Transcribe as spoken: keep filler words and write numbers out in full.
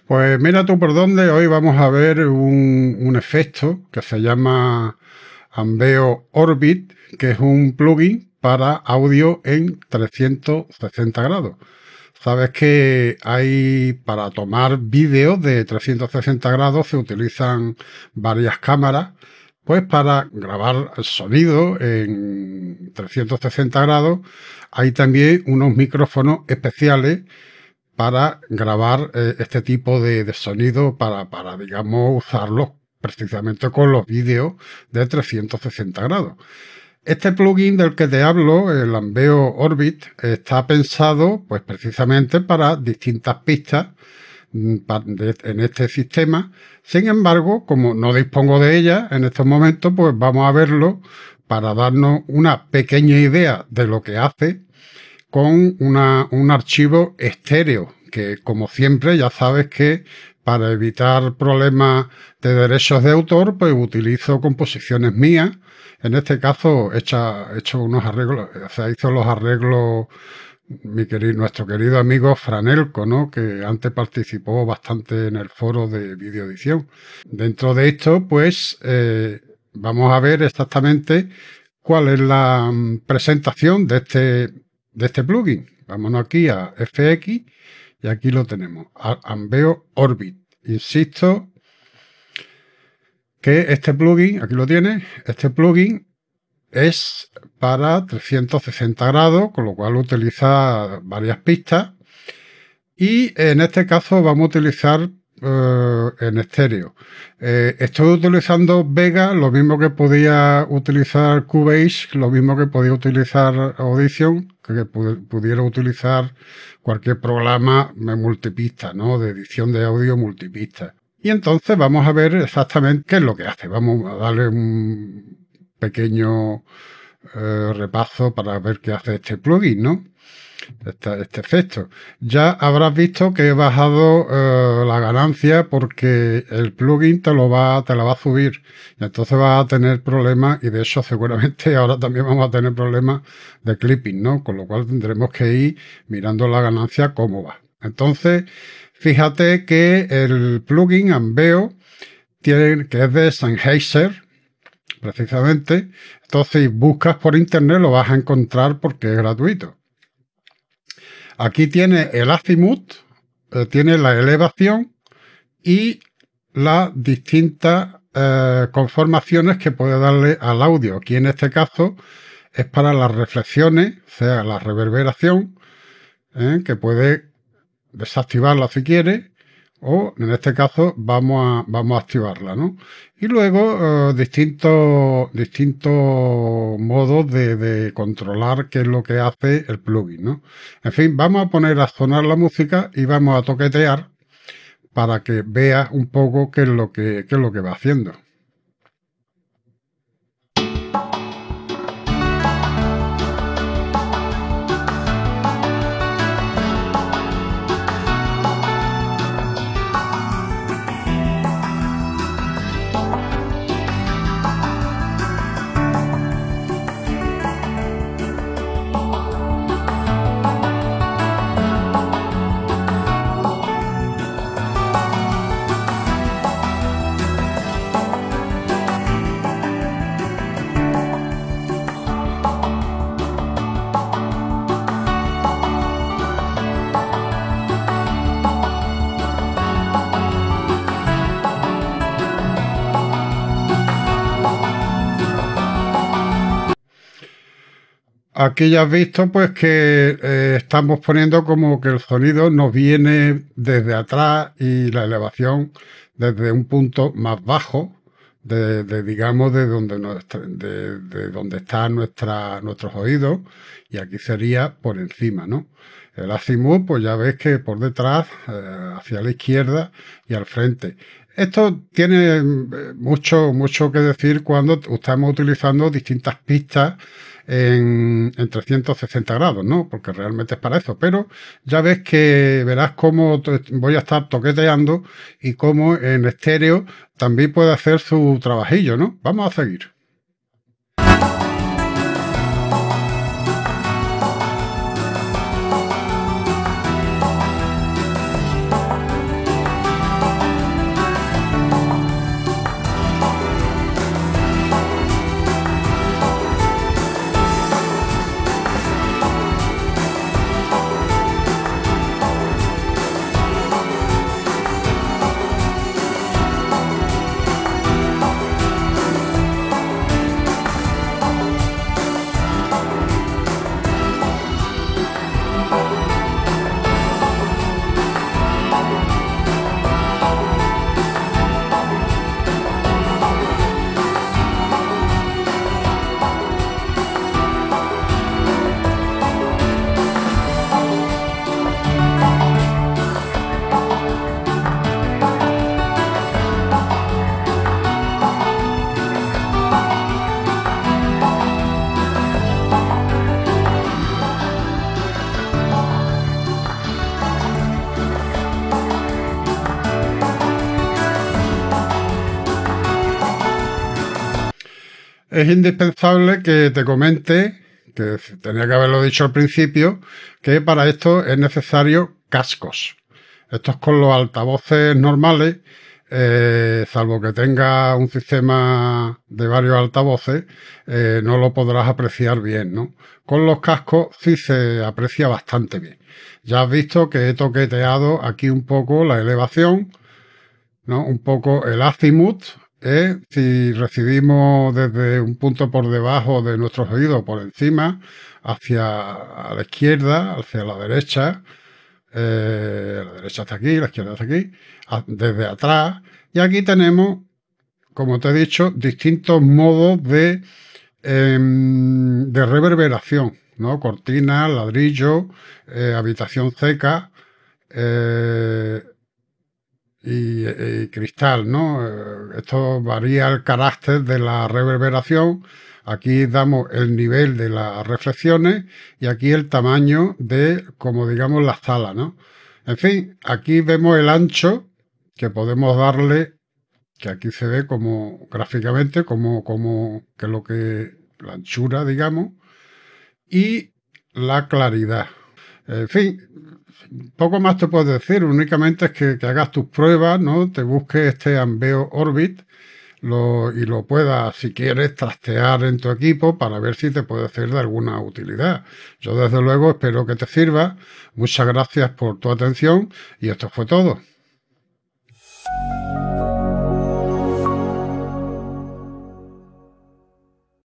Pues mira tú por dónde, hoy vamos a ver un, un efecto que se llama Ambeo Orbit, que es un plugin para audio en trescientos sesenta grados. Sabes que hay, para tomar vídeos de trescientos sesenta grados se utilizan varias cámaras, pues para grabar el sonido en trescientos sesenta grados hay también unos micrófonos especiales para grabar eh, este tipo de, de sonido para, para, digamos, usarlos precisamente con los vídeos de trescientos sesenta grados. Este plugin del que te hablo, el Ambeo Orbit, está pensado pues precisamente para distintas pistas en este sistema. Sin embargo, como no dispongo de ella en estos momentos, pues vamos a verlo para darnos una pequeña idea de lo que hace con una, un archivo estéreo, que como siempre ya sabes que para evitar problemas de derechos de autor, pues utilizo composiciones mías. En este caso he hecho, he hecho unos arreglos, o sea, hizo los arreglos mi querido, nuestro querido amigo Franelco, ¿no? Que antes participó bastante en el foro de videoedición. Dentro de esto, pues eh, vamos a ver exactamente cuál es la presentación de este, de este plugin. Vámonos aquí a F X y aquí lo tenemos, Ambeo Orbit. Insisto que este plugin, aquí lo tienes, este plugin es para trescientos sesenta grados, con lo cual utiliza varias pistas. Y en este caso vamos a utilizar eh, en estéreo. Eh, estoy utilizando Vega, lo mismo que podía utilizar Cubase, lo mismo que podía utilizar Audition, que pudiera utilizar cualquier programa de multipista, ¿no? De edición de audio multipista. Y entonces vamos a ver exactamente qué es lo que hace. Vamos a darle un pequeño eh, repaso para ver qué hace este plugin, ¿no? Este, este efecto. Ya habrás visto que he bajado eh, la ganancia porque el plugin te lo va, te la va a subir y entonces vas a tener problemas, y de hecho seguramente ahora también vamos a tener problemas de clipping, ¿no? Con lo cual tendremos que ir mirando la ganancia cómo va. Entonces, fíjate que el plugin Ambeo tiene, que es de Sennheiser, precisamente. Entonces, si buscas por internet lo vas a encontrar porque es gratuito. Aquí tiene el azimut, eh, tiene la elevación y las distintas eh, conformaciones que puede darle al audio. Aquí en este caso es para las reflexiones, o sea, la reverberación, eh, que puede desactivarla si quiere, o en este caso vamos a, vamos a activarla, ¿no? Y luego eh, distintos, distintos modos de, de controlar qué es lo que hace el plugin, ¿no? En fin, vamos a poner a sonar la música y vamos a toquetear para que veas un poco qué es lo que, qué es lo que va haciendo. Aquí ya has visto pues que eh, estamos poniendo como que el sonido nos viene desde atrás y la elevación desde un punto más bajo, de, de digamos de donde, nuestra, de, de donde están nuestra, nuestros oídos, y aquí sería por encima, ¿no? El azimut, pues ya ves que por detrás, eh, hacia la izquierda y al frente. Esto tiene mucho, mucho que decir cuando estamos utilizando distintas pistas en, en trescientos sesenta grados, ¿no? Porque realmente es para eso. Pero ya ves que verás cómo voy a estar toqueteando y cómo en estéreo también puede hacer su trabajillo, ¿no? Vamos a seguir. es indispensable que te comente, que tenía que haberlo dicho al principio, que para esto es necesario cascos. Estos con los altavoces normales, eh, salvo que tenga un sistema de varios altavoces, eh, no lo podrás apreciar bien, ¿no? Con los cascos sí se aprecia bastante bien. Ya has visto que he toqueteado aquí un poco la elevación, ¿no? Un poco el azimut, ¿eh? Si recibimos desde un punto por debajo de nuestros oídos, por encima, hacia a la izquierda, hacia la derecha, eh, la derecha está aquí, la izquierda está aquí, a- desde atrás, y aquí tenemos, como te he dicho, distintos modos de, em, de reverberación, ¿no? Cortina, ladrillo, eh, habitación seca, eh, y, y cristal, ¿no? Eh, Esto varía el carácter de la reverberación. Aquí damos el nivel de las reflexiones y aquí el tamaño de, como digamos, la sala, ¿no? En fin, aquí vemos el ancho que podemos darle, que aquí se ve como gráficamente, como, como que lo que, la anchura, digamos, y la claridad. En fin, poco más te puedo decir, únicamente es que, que hagas tus pruebas, ¿no? Te busques este Ambeo Orbit lo, y lo puedas, si quieres, trastear en tu equipo para ver si te puede ser de alguna utilidad. Yo, desde luego, espero que te sirva. Muchas gracias por tu atención y esto fue todo.